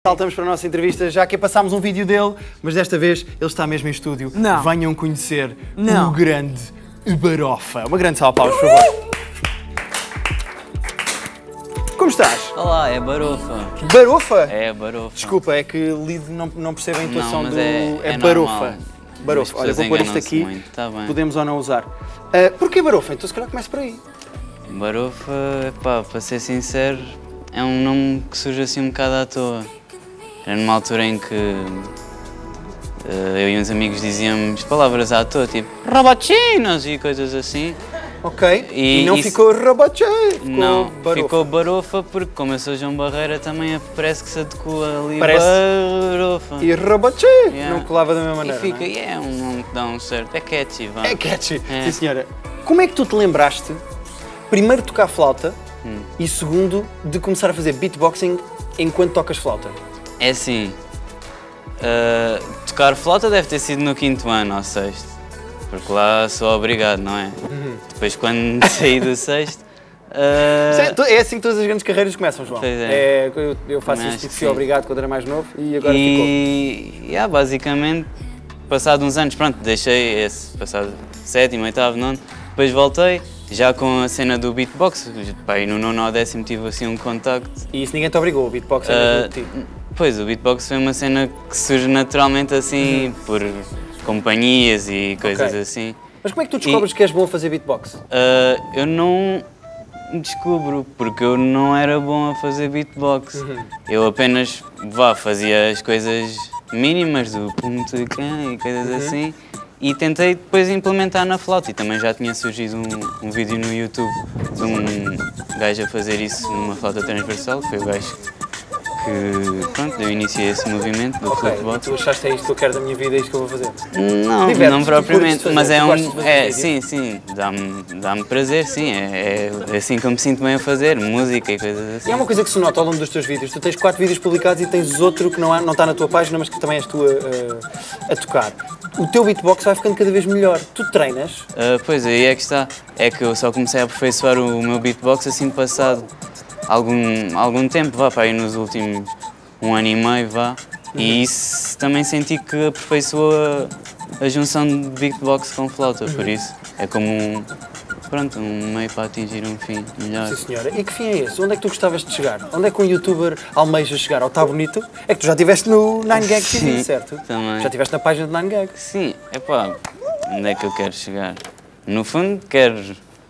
Saltamos para a nossa entrevista, já que passámos um vídeo dele, mas desta vez ele está mesmo em estúdio. Não. Venham conhecer Não. o grande Barofa. Uma grande salva de palmas, por favor. Como estás? Olá, é Barofa. Barofa? É Barofa. Desculpa, é que Lido não percebe a intuação Não, mas do... é Barofa. normal. Barofa. As Olha, vou pessoas pôr isto aqui, enganam-se muito, tá bem. podemos ou não usar. Porquê Barofa? Então se calhar começa por aí. Barofa, pá, para ser sincero, é um nome que surge assim um bocado à toa. Era numa altura em que eu e uns amigos dizíamos palavras à toa, tipo robotinos e coisas assim. Ok. E não isso- ficou Roboche, ficou Não, Barofa. ficou Barofa porque como eu sou João Barreira também parece que se adequa ali Parece. Barofa. E Roboche Yeah. não colava da mesma E maneira, fica, não é? e é um nome que dá um certo, é catchy, vá. É catchy. É. Sim, senhora. Como é que tu te lembraste, primeiro, de tocar flauta e, segundo, de começar a fazer beatboxing enquanto tocas flauta? É assim, tocar flauta deve ter sido no 5º ano ou 6º, porque lá sou obrigado, não é? Depois quando saí do 6º, É assim que todas as grandes carreiras começam, João. Pois é. Eu faço Também isto acho porque que fui sim. obrigado quando era mais novo e agora ficou. e basicamente, passado uns anos, pronto, deixei esse, passado 7º, 8º, 9º, depois voltei, já com a cena do beatbox, pá, e no 9º ou 10º tive assim um contacto. E isso ninguém te obrigou, o beatbox é mesmo de ti. Pois, o beatbox foi uma cena que surge naturalmente assim, por companhias e coisas Ok. assim. Mas como é que tu descobres que és bom a fazer beatbox? Eu não descubro, porque eu não era bom a fazer beatbox. Eu apenas fazia as coisas mínimas do pum tacã e coisas assim e tentei depois implementar na flauta. E também já tinha surgido um vídeo no YouTube de um gajo a fazer isso numa flauta transversal, que foi o gajo que, pronto, eu iniciei esse movimento do Ok, flutebox. tu achaste é isto que eu quero da minha vida, é isto que eu vou fazer? Não, Diverte-te, não tu propriamente, curtes de mas fazer, é tu um. gostas de fazer vídeo? Sim, dá-me prazer, sim. É assim que eu me sinto bem a fazer, música e coisas E assim. há uma coisa que se nota ao longo dos teus vídeos, tu tens 4 vídeos publicados e tens outro que não está na tua página, mas que também és tu a tocar. O teu beatbox vai ficando cada vez melhor. Tu treinas? Pois aí é que está. É que eu só comecei a aperfeiçoar o meu beatbox assim passado algum tempo, para aí nos últimos 1 ano e meio, E isso também senti que aperfeiçoou a junção de beatbox com flauta, por isso é como um meio para atingir um fim melhor. Sim, senhora. E que fim é esse? Onde é que tu gostavas de chegar? Onde é que um youtuber almeja chegar? Ao Tá Bonito? É que tu já estiveste no 9gag TV, Sim, certo? também. Já estiveste na página do 9gag. Sim, onde é que eu quero chegar? No fundo, quero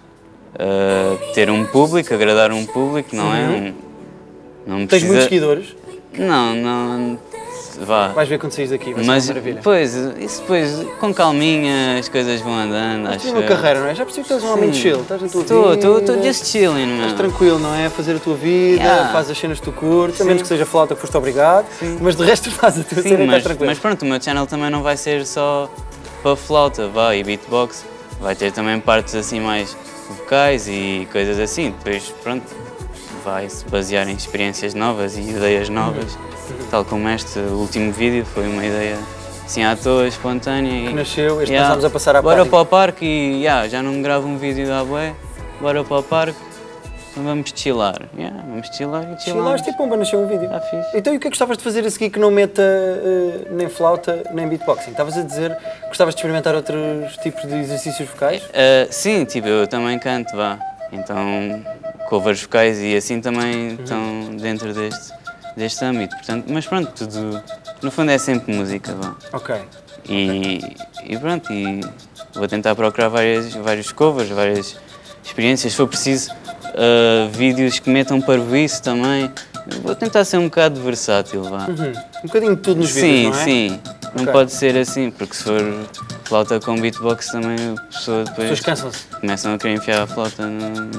ter um público, agradar um público, não é? Não Tens precisa... muitos seguidores. Não, vá. Vais ver quando saís daqui, vai Mas ser uma maravilha. isso depois, com calminha, as coisas vão andando, Mas acho tu na eu. carreira, não é? Já percebi que tu és um homem de chill, estás na tua Estou vida. just chilling, Estás meu. tranquilo, não é? A fazer a tua vida, Yeah. faz as cenas que tu curtes, a Sim. menos que seja flauta que foste obrigado, mas de resto faz a tua cena e estás tranquilo. Mas pronto, o meu channel também não vai ser só para flauta, e beatbox. Vai ter também partes assim mais vocais e coisas assim. Depois, pronto, vai se basear em experiências novas e ideias novas. Tal como este último vídeo, foi uma ideia assim à toa, espontânea. Que nasceu, este nós estamos a passar à Bora página. para o parque e já não me gravo um vídeo da bué, bora para o parque, vamos chilar. Vamos chilar e chilar. Chilaste e pumba, nasceu um vídeo. Tá fixe. Então, e o que é que gostavas de fazer a seguir que não meta nem flauta nem beatboxing? Estavas a dizer que gostavas de experimentar outros tipos de exercícios vocais? Sim, eu também canto, Então, covers vocais e assim também estão dentro deste âmbito. Portanto, mas pronto, tudo, no fundo é sempre música, Ok. E pronto, e vou tentar procurar vários covers, várias experiências. Se for preciso, vídeos que metam parvoíce também. Vou tentar ser um bocado versátil, Um bocadinho de tudo nos vídeos, não é? Sim. Não Ok. pode ser assim, porque se for flauta com beatbox também a pessoa As depois pessoas cansam-se. começam a querer enfiar a flauta no...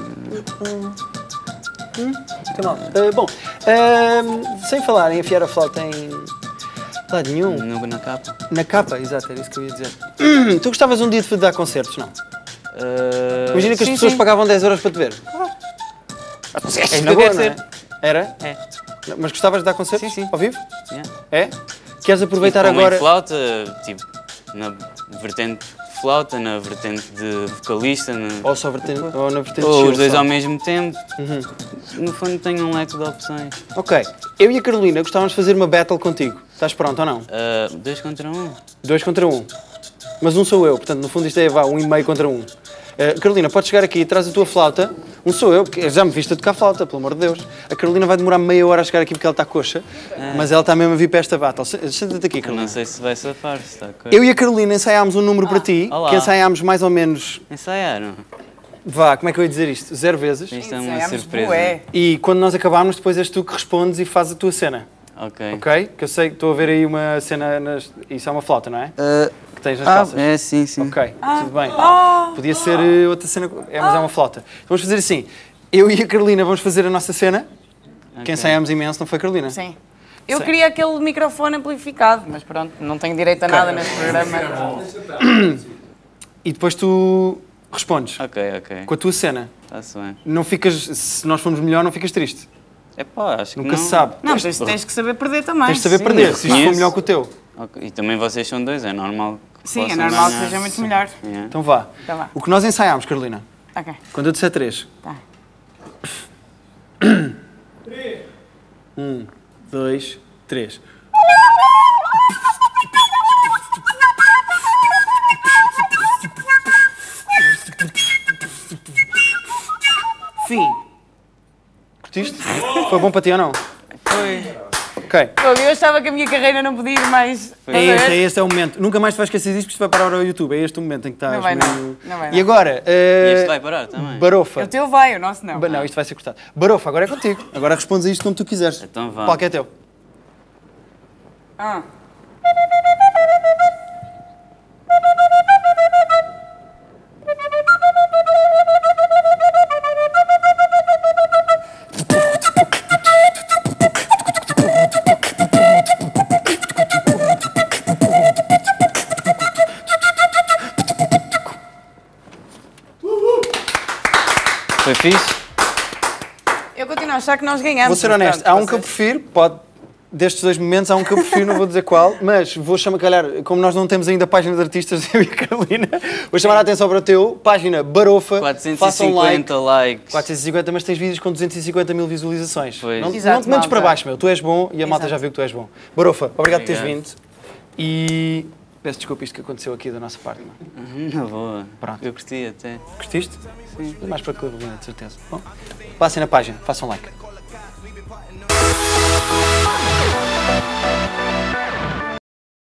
Está mal. Bom, sem falar em enfiar a flauta em lado nenhum, na capa. na capa, exato, era isso que eu ia dizer. Tu gostavas um dia de dar concertos, não? Imagina que as pessoas pagavam 10 euros para te ver. É isso que Na eu boa, quero não é? ser. Era? É. Mas gostavas de dar concertos? Sim. Ao vivo? Yeah. É? Queres aproveitar Tipo, com agora... muito flauta, tipo, na vertente flauta, na vertente de vocalista, Ou só ou na vertente de ou chill, os dois só? ao mesmo tempo. No fundo tenho um leque de opções. Ok. Eu e a Carolina gostávamos de fazer uma battle contigo. Estás pronto ou não? 2 contra 1. 2 contra 1. Mas um sou eu, portanto, no fundo isto é, vá, 1,5 contra 1. Carolina, podes chegar aqui e traz a tua flauta. Um sou eu, porque já me viste a tocar flauta, pelo amor de Deus. A Carolina vai demorar meia hora a chegar aqui porque ela está coxa, mas ela está mesmo a vir para esta battle. Senta-te aqui, Eu Carolina. não sei se vai safar, se está a Eu e a Carolina ensaiámos um número para ti, olá. que ensaiámos mais ou menos, Ensaiaram. vá, como é que eu ia dizer isto? 0 vezes. Isto é uma Ensaiámos surpresa. bué. E quando nós acabarmos, depois és tu que respondes e fazes a tua cena. Ok. Ok? Que eu sei que estou a ver aí uma cena, isso é uma flauta, não é? Que tens nas calças. É, sim, sim. Ok, tudo bem. Podia ser outra cena, mas é uma flauta. Então vamos fazer assim, eu e a Carolina vamos fazer a nossa cena, que ensaiámos imenso, não foi, Carolina? Sim. Eu Sim. queria aquele microfone amplificado, mas pronto, não tenho direito a nada neste programa. E depois tu respondes Ok, ok. com a tua cena. Está-se bem. Não ficas, se nós formos melhor, não ficas triste. Epá, acho que Nunca não. se sabe. Não, tens que saber perder também. Tens de saber Sim, perder, se isto for conheço. melhor que o teu. Ok, e também vocês são 2, é normal que Sim, é possam normal que ganhar. seja muito melhor. Yeah. Então vá. Então vá. O que nós ensaiámos, Carolina, Ok. quando eu disser 3. Tá. 1, 2, 3. Fim. Curtiste? Foi bom para ti ou não? Foi. Ok. Eu achava que a minha carreira não podia ir mais. Este é o momento. Nunca mais te vais esquecer disto, porque isto vai parar ao YouTube. É este o momento em que estás. Não vai não. meio- Não vai E não. agora? E este vai parar também. Barofa. O teu vai, o nosso não. Não, isto vai ser cortado. Barofa, agora é contigo. Agora respondes a isto como tu quiseres. Então vá. O palco é teu. Ah. Foi fixe? Eu continuo a achar que nós ganhamos. Vou ser mas honesto. pronto, Há um que eu vocês- prefiro, destes dois momentos, há um que eu prefiro, não vou dizer qual, mas vou chamar, calhar, como nós não temos ainda página de artistas, eu e a Carolina, vou chamar a atenção para o teu, página Barofa, façam like. 450 likes. 450, mas tens vídeos com 250 mil visualizações. Pois. Não, Exato, não te metes para malta. baixo, meu. Tu és bom e a malta Exato. já viu que tu és bom. Barofa, obrigado por teres Obrigado. vindo. E peço desculpa isto que aconteceu aqui da nossa parte. Não? Na boa. Pronto. Eu curti até. Curtiste? Sim. Mais para a Carolina, de certeza. Bom, passem na página, façam like.